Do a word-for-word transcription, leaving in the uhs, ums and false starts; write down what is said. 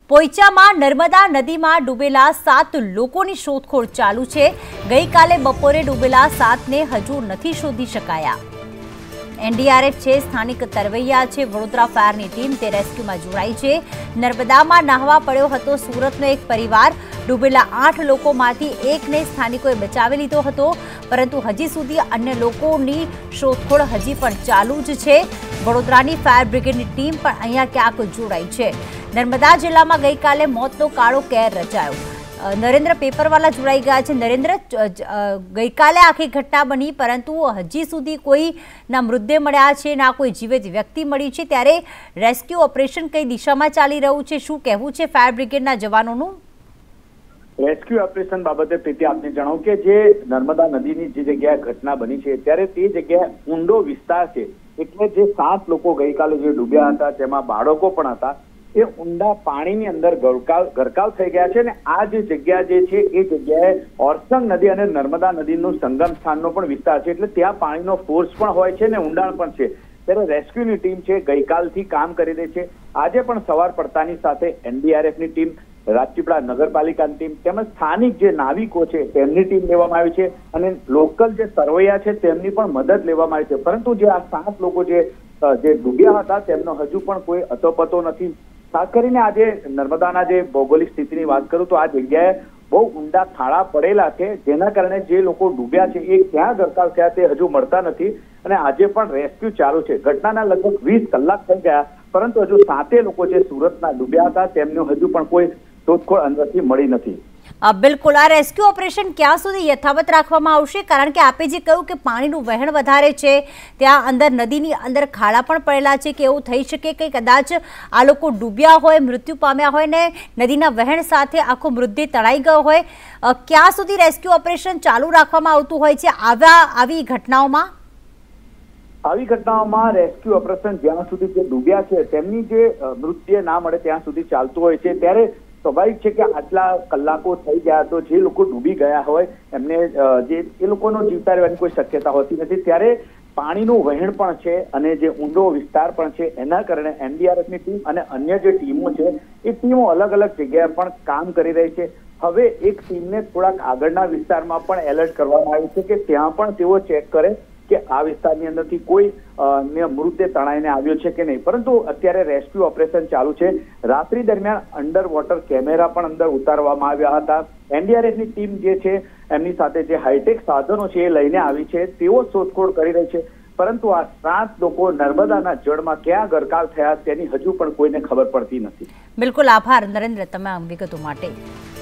પોઈચામાં નર્મદા નદીમાં ડૂબેલા સાત લોકોની શોધખોળ ચાલુ છે। ગઈકાલે બપોરે ડૂબેલા સાતને હજુ નથી શોધી શકાયા। એનડીઆરએફ છે, સ્થાનિક તરવૈયા છે, વડોદરા ફાયરની ટીમ તે રેસ્ક્યુમાં જોડાઈ છે। નર્મદામાં નાહવા પડ્યો હતો સુરતનો એક પરિવાર। ડૂબેલા આઠ લોકોમાંથી એકને સ્થાનિકોએ બચાવી લીધો હતો, પરંતુ હજી સુધી અન્ય લોકોની શોધખોળ હજી પણ ચાલુ જ છે। વડોદરાની ફાયર બ્રિગેડની ટીમ પણ અહીંયા ક્યાંક જોડાઈ છે। નર્મદા જિલ્લામાં ગઈકાલે મોતનો કાળો કેર રચાયો। નરેન્દ્ર પેપરવાલા જોડાઈ ગયા છે। નરેન્દ્ર, ગઈકાલે આખી ઘટના બની, પરંતુ હજી સુધી કોઈના મૃતદેહ મળ્યા છે, ના કોઈ જીવિત વ્યક્તિ મળી છે, ત્યારે રેસ્ક્યુ ઓપરેશન કઈ દિશામાં ચાલી રહ્યું છે, શું કહેવું છે ફાયર બ્રિગેડના જવાનોનું? રેસ્ક્યુ ઓપરેશન બાબતે પ્રીતિ આપને જણાવું કે જે નર્મદા નદીની જે જગ્યાએ ઘટના બની છે ત્યારે તે જગ્યાએ ઊંડો વિસ્તાર છે, એટલે જે સાત લોકો ગઈકાલે જે ડૂબ્યા હતા તેમાં બાળકો પણ હતા, એ ઊંડા પાણીની અંદર ગરકાવ ગરકાવ થઈ ગયા છે। અને આ જે જગ્યા જે છે એ જગ્યાએ ઓરસંગ નદી અને નર્મદા નદીનું સંગમ સ્થાનનો પણ વિસ્તાર છે, એટલે ત્યાં પાણીનો ફોર્સ પણ હોય છે ને ઊંડાણ પણ છે। ત્યારે રેસ્ક્યુની ટીમ છે ગઈકાલથી કામ કરી રહી છે। આજે પણ સવાર પડતાની સાથે એનડીઆરએફની ટીમ, રાજપીપળા નગરપાલિકાની ટીમ તેમજ સ્થાનિક જે નાવિકો છે તેમની ટીમ લેવામાં આવી છે અને લોકલ જે સરવૈયા છે તેમની પણ મદદ લેવામાં આવી છે। પરંતુ જે આ સાત લોકો જે જે ડૂબ્યા હતા તેમનો હજુ પણ કોઈ અતોપતો નથી। ખાસ કરીને આજે નર્મદાના જે ભૌગોલિક સ્થિતિની વાત કરું તો આ જગ્યાએ બહુ ઊંડા ખાડા પડેલા છે, જેના કારણે જે લોકો ડૂબ્યા છે એ ક્યાં ગરકાવ થયા તે હજુ મળતા નથી અને આજે પણ રેસ્ક્યુ ચાલુ છે। ઘટનાના લગભગ વીસ કલાક થઈ ગયા, પરંતુ હજુ સાતે લોકો જે સુરતના ડૂબ્યા હતા તેમનો હજુ પણ કોઈ શોધખોળ અંદરથી મળી નથી। બિલકુલ, આ રેસ્ક્યુ ઓપરેશન ક્યાં સુધી યથાવત રાખવામાં આવશે? કારણ કે આપે જે કહ્યું કે પાણીનું વહેણ વધારે છે, ત્યાં અંદર નદીની અંદર ખાડા પણ પડેલા છે, કે એવું થઈ શકે કે કદાચ આ લોકો ડૂબ્યા હોય, મૃત્યુ પામ્યા હોય ને નદીના વહેણ સાથે આખો મૃતદેહ તણાઈ ગયો હોય। ક્યાં સુધી રેસ્ક્યુ ઓપરેશન ચાલુ રાખવામાં આવતું હોય છે આવા આવી ઘટનાઓમાં? આવી ઘટનાઓમાં રેસ્ક્યુ ઓપરેશન જ્યાં સુધી જે ડૂબ્યા છે તેમની જે મૃતદેહ ના મળે ત્યાં સુધી ચાલતું હોય છે। ત્યારે સ્વાભાવિક છે કે આટલા કલાકો થઈ ગયા તો જે લોકો ડૂબી ગયા હોય એમને જે એ લોકોનો જીવતા રહેવાની કોઈ શક્યતા હોતી નથી। ત્યારે પાણીનું વહેણ પણ છે અને જે ઊંડો વિસ્તાર પણ છે, એના કારણે એનડીઆરએફની ટીમ અને અન્ય જે ટીમો છે એ ટીમો અલગ અલગ જગ્યાએ પણ કામ કરી રહી છે। હવે એક ટીમને થોડાક આગળના વિસ્તારમાં પણ એલર્ટ કરવામાં આવ્યું છે કે ત્યાં પણ તેઓ ચેક કરે કે આ વિસ્તારની અંદરથી કોઈ મૃતદેહ તણાઈને આવ્યો છે કે નહીં। પરંતુ અત્યારે રેસ્ક્યુ ઓપરેશન ચાલુ છે। રાત્રિ દરમિયાન અંડર વોટર કેમેરા પણ અંદર ઉતારવામાં આવ્યા હતા। એનડીઆરએફની ટીમ જે છે એમની સાથે જે હાઈટેક સાધનો છે એ લઈને આવી છે, તેઓ શોધખોળ કરી રહી છે, પરંતુ આ સાત લોકો નર્મદાના જળમાં ક્યાં ગરકાવ થયા તેની હજુ પણ કોઈને ખબર પડતી નથી। બિલકુલ, આભાર નરેન્દ્ર તમામ વિગતો માટે।